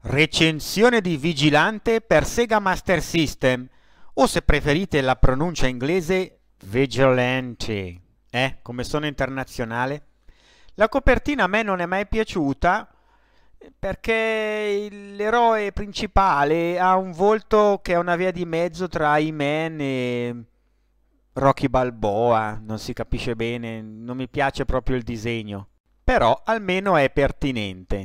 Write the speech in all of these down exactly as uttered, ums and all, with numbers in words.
Recensione di Vigilante per Sega Master System, o se preferite la pronuncia inglese Vigilante, eh, come sono internazionale. La copertina a me non è mai piaciuta perché l'eroe principale ha un volto che è una via di mezzo tra He-Man e Rocky Balboa, non si capisce bene, non mi piace proprio il disegno, però almeno è pertinente.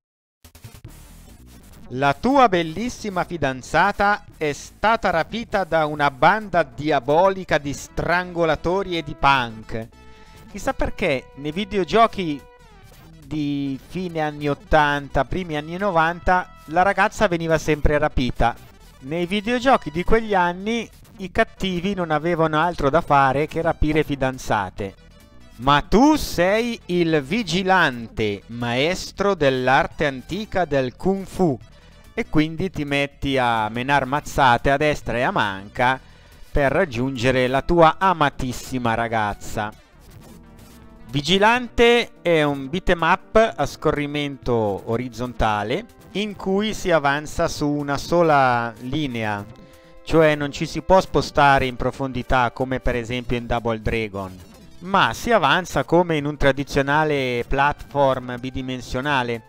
La tua bellissima fidanzata è stata rapita da una banda diabolica di strangolatori e di punk. Chissà perché nei videogiochi di fine anni ottanta, primi anni novanta, la ragazza veniva sempre rapita. Nei videogiochi di quegli anni i cattivi non avevano altro da fare che rapire fidanzate. Ma tu sei il vigilante, maestro dell'arte antica del Kung Fu, e quindi ti metti a menar mazzate a destra e a manca per raggiungere la tua amatissima ragazza. Vigilante è un beat'em up a scorrimento orizzontale in cui si avanza su una sola linea, cioè non ci si può spostare in profondità come per esempio in Double Dragon, ma si avanza come in un tradizionale platform bidimensionale.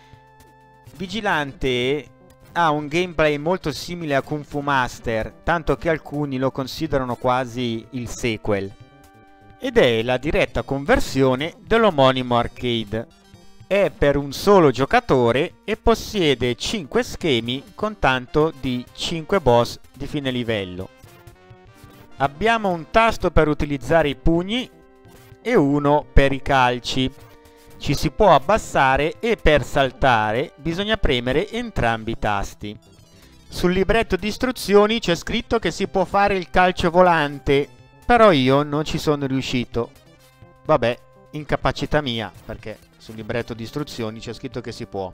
Vigilante ha un gameplay molto simile a Kung Fu Master, tanto che alcuni lo considerano quasi il sequel, ed è la diretta conversione dell'omonimo arcade. È per un solo giocatore e possiede cinque schemi con tanto di cinque boss di fine livello. Abbiamo un tasto per utilizzare i pugni e uno per i calci. Ci si può abbassare e per saltare bisogna premere entrambi i tasti. Sul libretto di istruzioni c'è scritto che si può fare il calcio volante, però io non ci sono riuscito. Vabbè, incapacità mia, perché sul libretto di istruzioni c'è scritto che si può.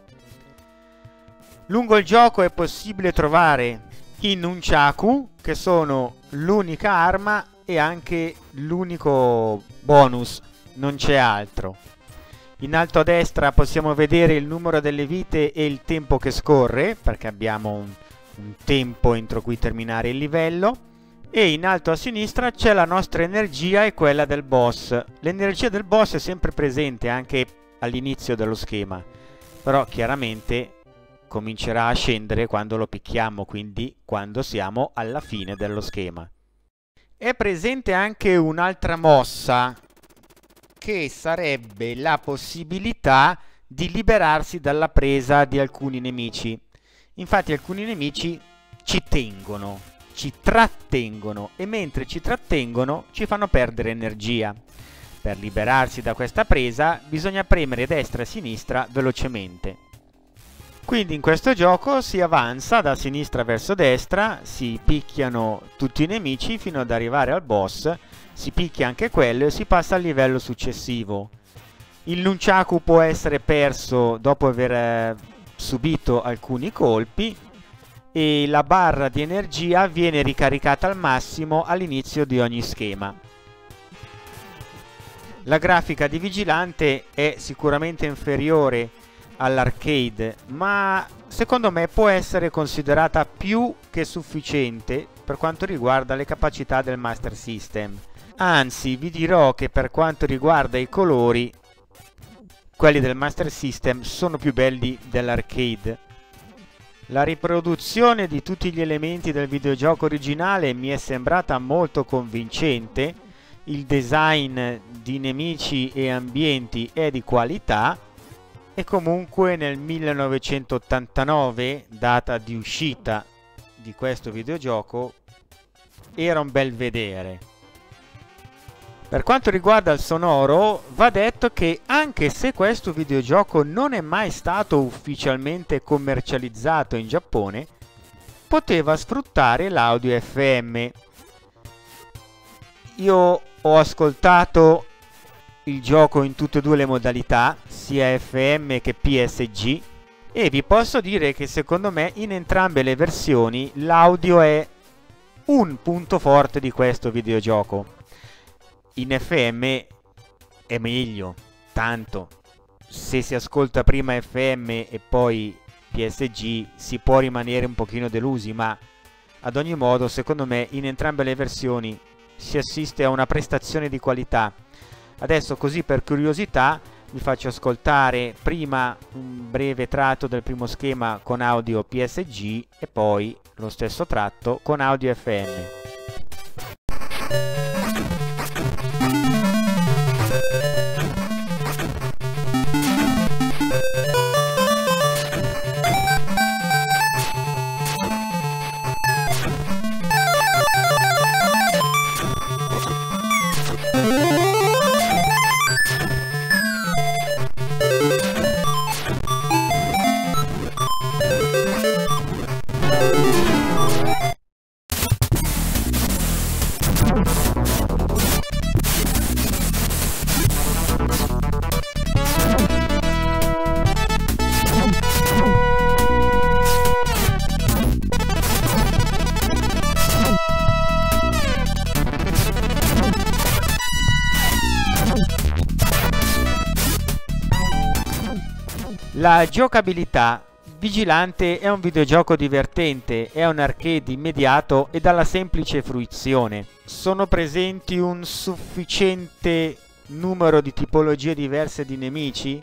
Lungo il gioco è possibile trovare i nunchaku, che sono l'unica arma e anche l'unico bonus, non c'è altro. In alto a destra possiamo vedere il numero delle vite e il tempo che scorre, perché abbiamo un, un tempo entro cui terminare il livello, e in alto a sinistra c'è la nostra energia e quella del boss. L'energia del boss è sempre presente anche all'inizio dello schema, però chiaramente comincerà a scendere quando lo picchiamo, quindi quando siamo alla fine dello schema. È presente anche un'altra mossa, che sarebbe la possibilità di liberarsi dalla presa di alcuni nemici. Infatti alcuni nemici ci tengono, ci trattengono, e mentre ci trattengono ci fanno perdere energia. Per liberarsi da questa presa bisogna premere destra e sinistra velocemente. Quindi in questo gioco si avanza da sinistra verso destra, si picchiano tutti i nemici fino ad arrivare al boss, si picchia anche quello e si passa al livello successivo. Il nunchaku può essere perso dopo aver eh, subito alcuni colpi, e la barra di energia viene ricaricata al massimo all'inizio di ogni schema. La grafica di Vigilante è sicuramente inferiore all'arcade, ma secondo me può essere considerata più che sufficiente per quanto riguarda le capacità del Master System. Anzi, vi dirò che per quanto riguarda i colori, quelli del Master System sono più belli dell'arcade. La riproduzione di tutti gli elementi del videogioco originale mi è sembrata molto convincente, il design di nemici e ambienti è di qualità, e comunque nel millenovecentottantanove, data di uscita di questo videogioco, era un bel vedere. Per quanto riguarda il sonoro, va detto che anche se questo videogioco non è mai stato ufficialmente commercializzato in Giappone, poteva sfruttare l'audio F M. Io ho ascoltato il gioco in tutte e due le modalità, sia F M che P S G, e vi posso dire che secondo me in entrambe le versioni l'audio è un punto forte di questo videogioco. In F M è meglio, tanto. Se si ascolta prima F M e poi P S G si può rimanere un pochino delusi, ma ad ogni modo secondo me in entrambe le versioni si assiste a una prestazione di qualità. Adesso, così per curiosità, vi faccio ascoltare prima un breve tratto del primo schema con audio P S G e poi lo stesso tratto con audio F M. La giocabilità. Vigilante è un videogioco divertente, è un arcade immediato e dalla semplice fruizione. Sono presenti un sufficiente numero di tipologie diverse di nemici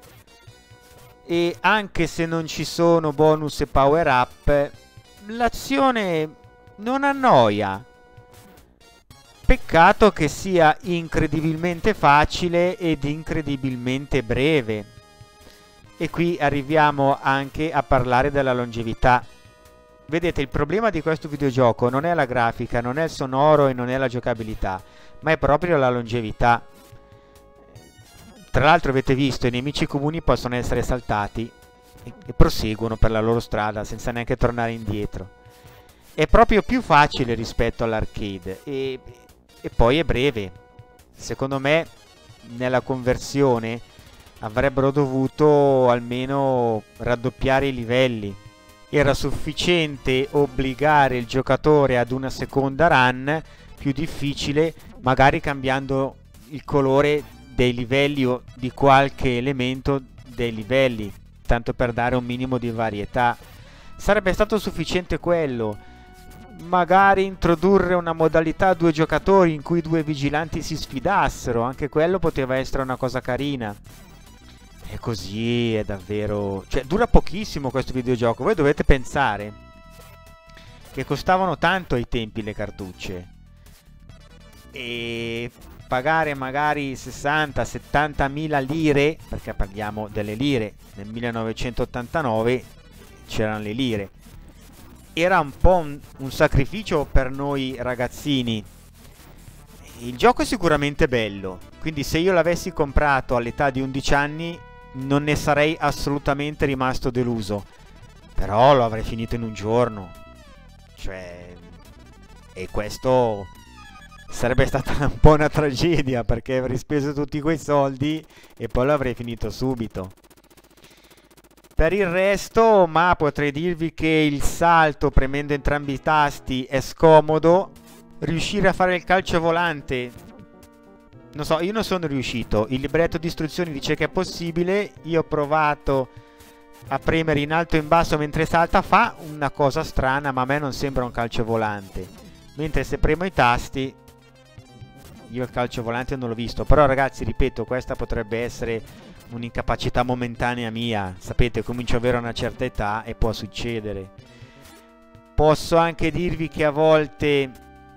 e anche se non ci sono bonus e power up, l'azione non annoia. Peccato che sia incredibilmente facile ed incredibilmente breve. E qui arriviamo anche a parlare della longevità. Vedete, il problema di questo videogioco non è la grafica, non è il sonoro e non è la giocabilità, ma è proprio la longevità. Tra l'altro avete visto, i nemici comuni possono essere saltati e, e proseguono per la loro strada senza neanche tornare indietro. È proprio più facile rispetto all'arcade e, e poi è breve. Secondo me nella conversione avrebbero dovuto almeno raddoppiare i livelli. Era sufficiente obbligare il giocatore ad una seconda run più difficile, magari cambiando il colore dei livelli o di qualche elemento dei livelli, tanto per dare un minimo di varietà. Sarebbe stato sufficiente quello. Magari introdurre una modalità a due giocatori in cui due vigilanti si sfidassero, anche quello poteva essere una cosa carina. E così è davvero... cioè dura pochissimo questo videogioco. Voi dovete pensare che costavano tanto ai tempi le cartucce, e pagare magari sessanta settanta mila lire, perché parliamo delle lire, nel millenovecentottantanove c'erano le lire, era un po' un, un sacrificio per noi ragazzini. Il gioco è sicuramente bello, quindi se io l'avessi comprato all'età di undici anni non ne sarei assolutamente rimasto deluso, però lo avrei finito in un giorno, cioè, e questo sarebbe stata un po' una tragedia, perché avrei speso tutti quei soldi e poi l'avrei finito subito. Per il resto, ma potrei dirvi che il salto premendo entrambi i tasti è scomodo. Riuscire a fare il calcio volante, non so, io non sono riuscito. Il libretto di istruzioni dice che è possibile. Io ho provato a premere in alto e in basso mentre salta, fa una cosa strana, ma a me non sembra un calcio volante. Mentre se premo i tasti, io il calcio volante non l'ho visto. Però ragazzi, ripeto, questa potrebbe essere un'incapacità momentanea mia. Sapete, comincio ad avere una certa età e può succedere. Posso anche dirvi che a volte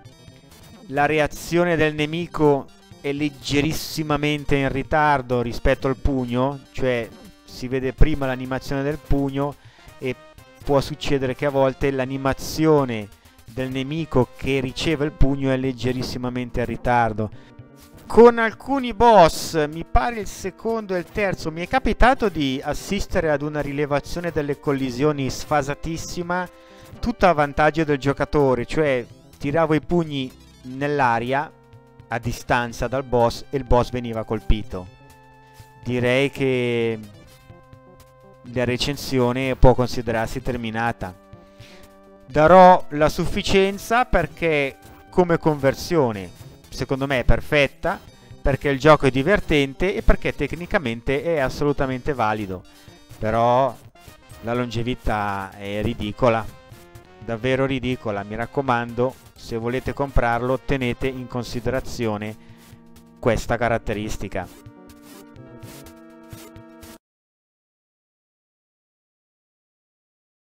la reazione del nemico è leggerissimamente in ritardo rispetto al pugno, cioè si vede prima l'animazione del pugno e può succedere che a volte l'animazione del nemico che riceve il pugno è leggerissimamente in ritardo. Con alcuni boss, mi pare il secondo e il terzo, mi è capitato di assistere ad una rilevazione delle collisioni sfasatissima, tutto a vantaggio del giocatore, cioè tiravo i pugni nell'aria a distanza dal boss e il boss veniva colpito. Direi che la recensione può considerarsi terminata. Darò la sufficienza perché come conversione secondo me è perfetta, perché il gioco è divertente e perché tecnicamente è assolutamente valido. Però la longevità è ridicola, davvero ridicola. Mi raccomando, se volete comprarlo tenete in considerazione questa caratteristica.